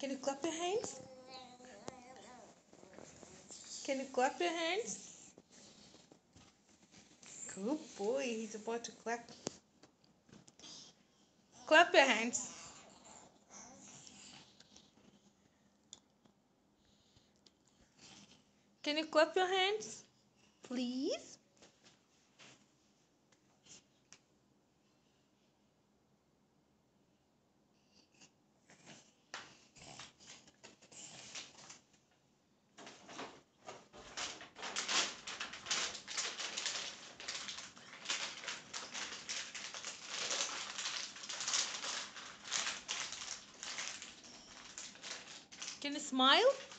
Can you clap your hands? Can you clap your hands? Good boy, he's about to clap. Clap your hands. Can you clap your hands? Please? Can you smile?